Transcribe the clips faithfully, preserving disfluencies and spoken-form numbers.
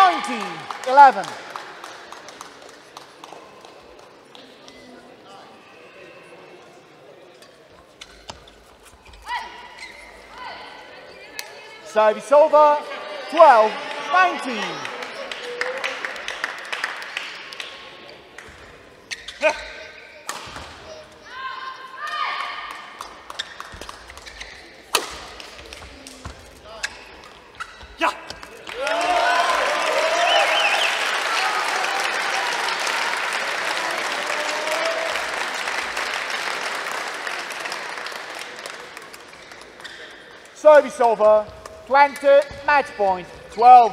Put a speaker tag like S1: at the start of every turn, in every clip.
S1: nineteen eleven. Service over, twelve nineteen.
S2: Yeah.
S1: Service over, twenty, match point, twelve.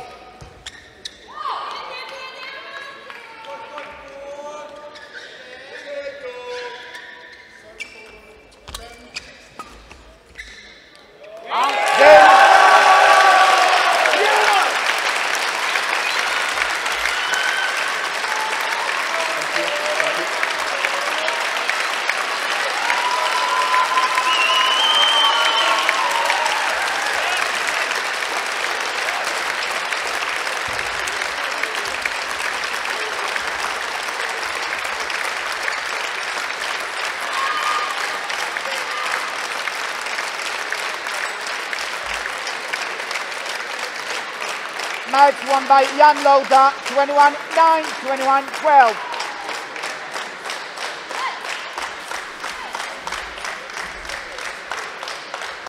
S1: Match won by Jan Lota, twenty-one nine, twenty-one twelve.